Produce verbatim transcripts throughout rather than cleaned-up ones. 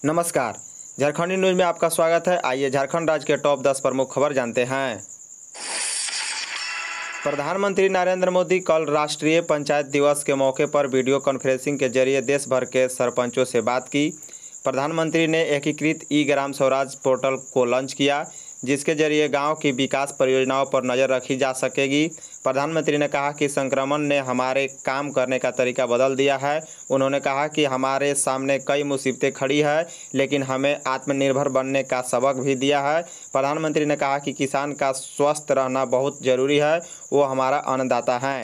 नमस्कार, झारखंडी न्यूज में आपका स्वागत है। आइए झारखंड राज्य के टॉप दस प्रमुख खबर जानते हैं। प्रधानमंत्री नरेंद्र मोदी कल राष्ट्रीय पंचायत दिवस के मौके पर वीडियो कॉन्फ्रेंसिंग के जरिए देश भर के सरपंचों से बात की। प्रधानमंत्री ने एकीकृत ई ग्राम स्वराज पोर्टल को लॉन्च किया, जिसके जरिए गांव की विकास परियोजनाओं पर नज़र रखी जा सकेगी। प्रधानमंत्री ने कहा कि संक्रमण ने हमारे काम करने का तरीका बदल दिया है। उन्होंने कहा कि हमारे सामने कई मुसीबतें खड़ी हैं, लेकिन हमें आत्मनिर्भर बनने का सबक भी दिया है। प्रधानमंत्री ने कहा कि किसान का स्वस्थ रहना बहुत ज़रूरी है, वो हमारा अन्नदाता है।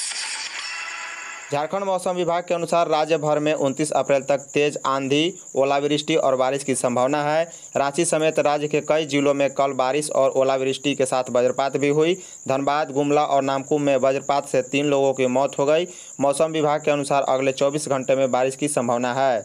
झारखंड मौसम विभाग के अनुसार राज्य भर में उनतीस अप्रैल तक तेज आंधी, ओलावृष्टि और बारिश की संभावना है। रांची समेत राज्य के कई जिलों में कल बारिश और ओलावृष्टि के साथ वज्रपात भी हुई। धनबाद, गुमला और नामकुम में वज्रपात से तीन लोगों की मौत हो गई। मौसम विभाग के अनुसार अगले चौबीस घंटे में बारिश की संभावना है।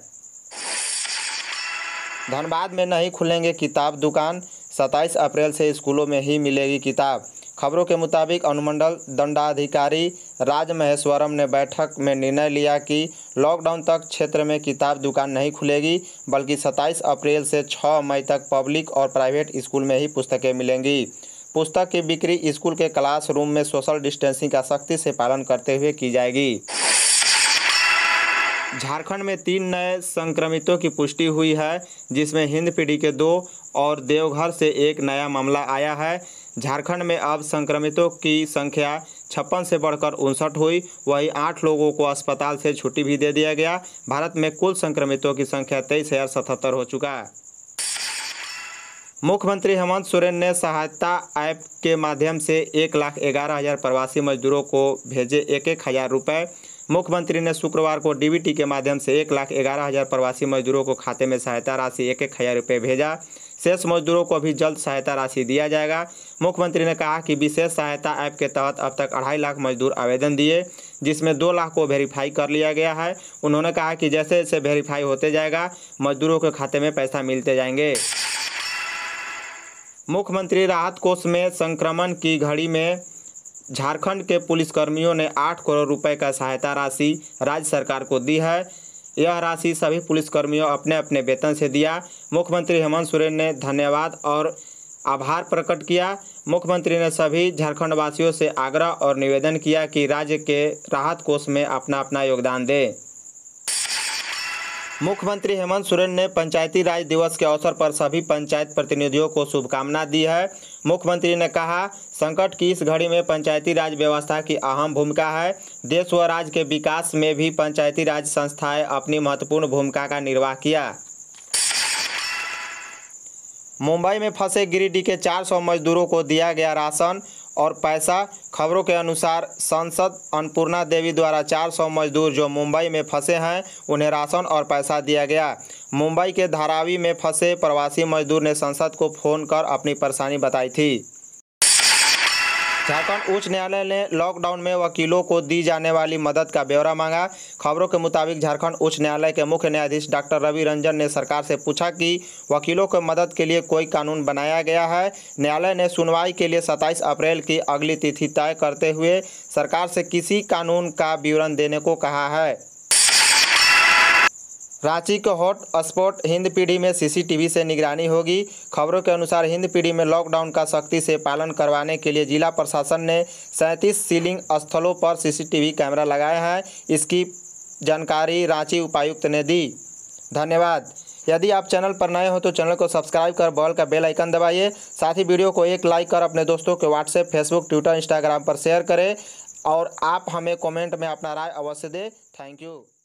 धनबाद में नहीं खुलेंगे किताब दुकान, सत्ताईस अप्रैल से स्कूलों में ही मिलेगी किताब। खबरों के मुताबिक अनुमंडल दंडाधिकारी राज महेश्वरम ने बैठक में निर्णय लिया कि लॉकडाउन तक क्षेत्र में किताब दुकान नहीं खुलेगी, बल्कि सत्ताईस अप्रैल से छह मई तक पब्लिक और प्राइवेट स्कूल में ही पुस्तकें मिलेंगी। पुस्तक की बिक्री स्कूल के क्लासरूम में सोशल डिस्टेंसिंग का सख्ती से पालन करते हुए की जाएगी। झारखंड में तीन नए संक्रमितों की पुष्टि हुई है, जिसमें हिंदपीढ़ी के दो और देवघर से एक नया मामला आया है। झारखंड में अब संक्रमितों की संख्या छप्पन से बढ़कर उनसठ हुई। वहीं आठ लोगों को अस्पताल से छुट्टी भी दे दिया गया। भारत में कुल संक्रमितों की संख्या तेईस हजार सतहत्तर हो चुका है। मुख्यमंत्री हेमंत सोरेन ने सहायता ऐप के माध्यम से एक लाख ग्यारह हजार प्रवासी मजदूरों को भेजे एक एक हज़ार रुपये। मुख्यमंत्री ने शुक्रवार को डीबीटी के माध्यम से एक लाख ग्यारह हजार प्रवासी मजदूरों को खाते में सहायता राशि एक एक हज़ार रुपये भेजा। शेष मजदूरों को भी जल्द सहायता राशि दिया जाएगा। मुख्यमंत्री ने कहा कि विशेष सहायता ऐप के तहत अब तक अढ़ाई लाख मजदूर आवेदन दिए, जिसमें दो लाख को वेरीफाई कर लिया गया है। उन्होंने कहा कि जैसे जैसे वेरीफाई होते जाएगा, मजदूरों के खाते में पैसा मिलते जाएंगे। मुख्यमंत्री राहत कोष में संक्रमण की घड़ी में झारखंड के पुलिसकर्मियों ने आठ करोड़ रुपए का सहायता राशि राज्य सरकार को दी है। यह राशि सभी पुलिसकर्मियों अपने अपने वेतन से दिया। मुख्यमंत्री हेमंत सोरेन ने धन्यवाद और आभार प्रकट किया। मुख्यमंत्री ने सभी झारखंड वासियों से आग्रह और निवेदन किया कि राज्य के राहत कोष में अपना अपना योगदान दें। मुख्यमंत्री हेमंत सोरेन ने पंचायती राज दिवस के अवसर पर सभी पंचायत प्रतिनिधियों को शुभकामना दी है। मुख्यमंत्री ने कहा, संकट की इस घड़ी में पंचायती राज व्यवस्था की अहम भूमिका है। देश व राज्य के विकास में भी पंचायती राज संस्थाएं अपनी महत्वपूर्ण भूमिका का निर्वाह किया। मुंबई में फंसे गिरिडीह के चार सौ मजदूरों को दिया गया राशन और पैसा। खबरों के अनुसार सांसद अन्नपूर्णा देवी द्वारा चार सौ मजदूर जो मुंबई में फंसे हैं, उन्हें राशन और पैसा दिया गया। मुंबई के धारावी में फंसे प्रवासी मजदूर ने संसद को फोन कर अपनी परेशानी बताई थी। झारखंड उच्च न्यायालय ने लॉकडाउन में वकीलों को दी जाने वाली मदद का ब्यौरा मांगा। खबरों के मुताबिक झारखंड उच्च न्यायालय के मुख्य न्यायाधीश डॉक्टर रवि रंजन ने सरकार से पूछा कि वकीलों को मदद के लिए कोई कानून बनाया गया है। न्यायालय ने सुनवाई के लिए सत्ताईस अप्रैल की अगली तिथि तय करते हुए सरकार से किसी कानून का विवरण देने को कहा है। रांची के हॉट स्पॉट हिंदपीढ़ी में सीसीटीवी से निगरानी होगी। खबरों के अनुसार हिंदपीढ़ी में लॉकडाउन का सख्ती से पालन करवाने के लिए जिला प्रशासन ने सैंतीस सीलिंग स्थलों पर सीसीटीवी कैमरा लगाए हैं। इसकी जानकारी रांची उपायुक्त ने दी। धन्यवाद। यदि आप चैनल पर नए हो तो चैनल को सब्सक्राइब कर बॉल का बेल आइकन दबाइए। साथ ही वीडियो को एक लाइक कर अपने दोस्तों के व्हाट्सएप, फेसबुक, ट्विटर, इंस्टाग्राम पर शेयर करें और आप हमें कमेंट में अपना राय अवश्य दें। Thank you.